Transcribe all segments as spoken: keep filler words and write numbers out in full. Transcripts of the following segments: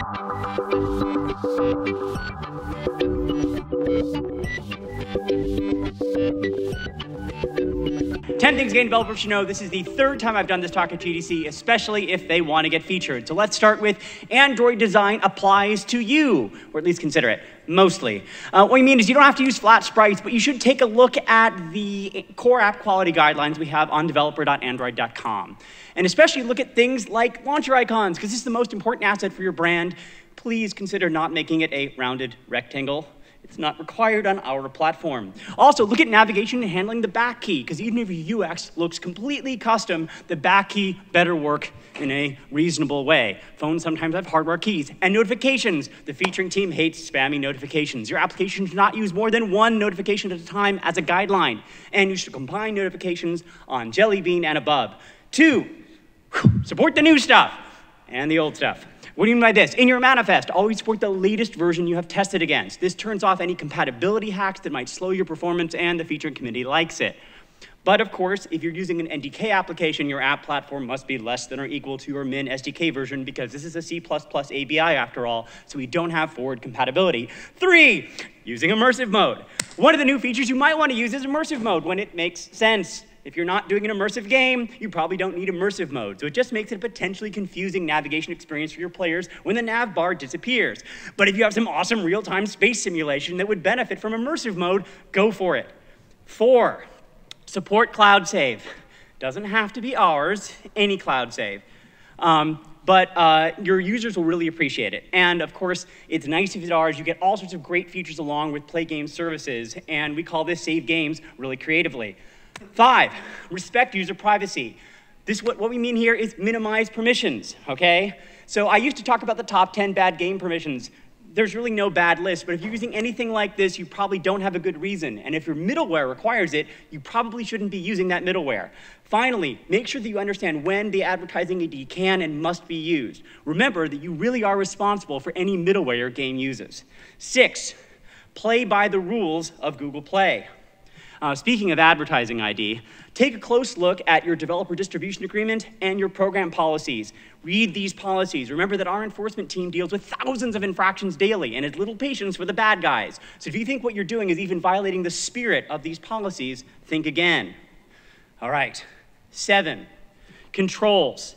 ten things game developers should know. This is the third time I've done this talk at G D C, especially if they want to get featured. So let's start with Android design applies to you, or at least consider it, mostly. Uh, what I mean is you don't have to use flat sprites, but you should take a look at the core app quality guidelines we have on developer dot android dot com. And especially look at things like launcher icons, because this is the most important asset for your brand. Please consider not making it a rounded rectangle. It's not required on our platform. Also, look at navigation and handling the back key, because even if your U X looks completely custom, the back key better work in a reasonable way. Phones sometimes have hardware keys. And notifications. The featuring team hates spammy notifications. Your application should not use more than one notification at a time as a guideline. And you should combine notifications on Jelly Bean and above. Two, support the new stuff and the old stuff. What do you mean by this? In your manifest, always support the latest version you have tested against. This turns off any compatibility hacks that might slow your performance, and the featuring committee likes it. But of course, if you're using an N D K application, your app platform must be less than or equal to your min S D K version, because this is a C plus plus A B I after all, so we don't have forward compatibility. Three, using immersive mode. One of the new features you might want to use is immersive mode when it makes sense. If you're not doing an immersive game, you probably don't need immersive mode. So it just makes it a potentially confusing navigation experience for your players when the nav bar disappears. But if you have some awesome real-time space simulation that would benefit from immersive mode, go for it. Four, support cloud save. Doesn't have to be ours, any cloud save. Um, but uh, your users will really appreciate it. And of course, it's nice if it's ours. You get all sorts of great features along with Play Game services, and we call this Save Games really creatively. Five, respect user privacy. This, what, what we mean here is minimize permissions, okay? So I used to talk about the top ten bad game permissions. There's really no bad list, but if you're using anything like this, you probably don't have a good reason. And if your middleware requires it, you probably shouldn't be using that middleware. Finally, make sure that you understand when the advertising I D can and must be used. Remember that you really are responsible for any middleware your game uses. Six, play by the rules of Google Play. Uh, speaking of advertising I D, take a close look at your developer distribution agreement and your program policies. Read these policies. Remember that our enforcement team deals with thousands of infractions daily and has little patience for the bad guys. So if you think what you're doing is even violating the spirit of these policies, think again. All right, seven, controls.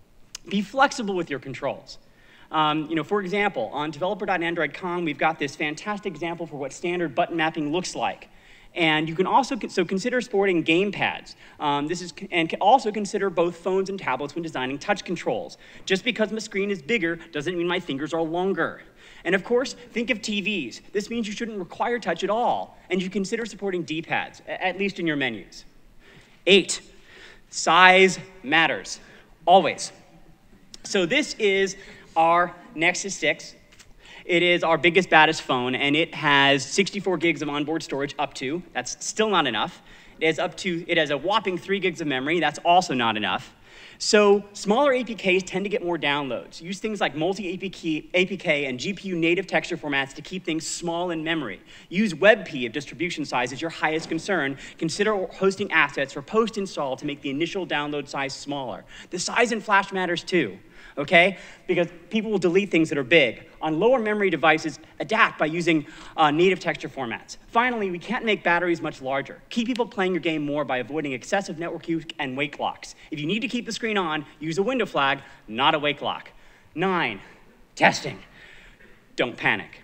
Be flexible with your controls. Um, you know, for example, on developer dot android dot com, we've got this fantastic example for what standard button mapping looks like. And you can also, so consider sporting game pads. Um, this is, and can also consider both phones and tablets when designing touch controls. Just because my screen is bigger doesn't mean my fingers are longer. And of course, think of T Vs. This means you shouldn't require touch at all. And you consider supporting D pads, at least in your menus. Eight, size matters, always. So this is our Nexus six. It is our biggest, baddest phone, and it has sixty-four gigs of onboard storage up to. That's still not enough. It has up to, it has a whopping three gigs of memory. That's also not enough. So smaller A P Ks tend to get more downloads. Use things like multi-A P K and G P U native texture formats to keep things small in memory. Use WebP if distribution size is your highest concern. Consider hosting assets for post-install to make the initial download size smaller. The size in Flash matters too. Okay? Because people will delete things that are big. On lower memory devices, adapt by using uh, native texture formats. Finally, we can't make batteries much larger. Keep people playing your game more by avoiding excessive network use and wake locks. If you need to keep the screen on, use a window flag, not a wake lock. Nine, testing. Don't panic.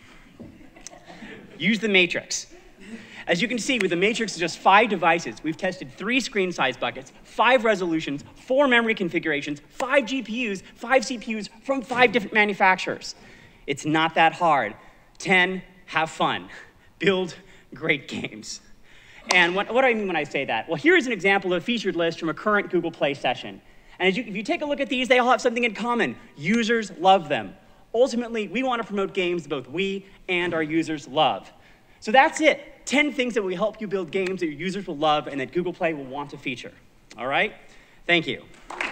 Use the matrix. As you can see, with the matrix of just five devices, we've tested three screen size buckets, five resolutions, four memory configurations, five G P Us, five C P Us from five different manufacturers. It's not that hard. ten, have fun. Build great games. And what, what do I mean when I say that? Well, here's an example of a featured list from a current Google Play session. And as you, if you take a look at these, they all have something in common. Users love them. Ultimately, we want to promote games that both we and our users love. So that's it. ten things that will help you build games that your users will love and that Google Play will want to feature. All right? Thank you.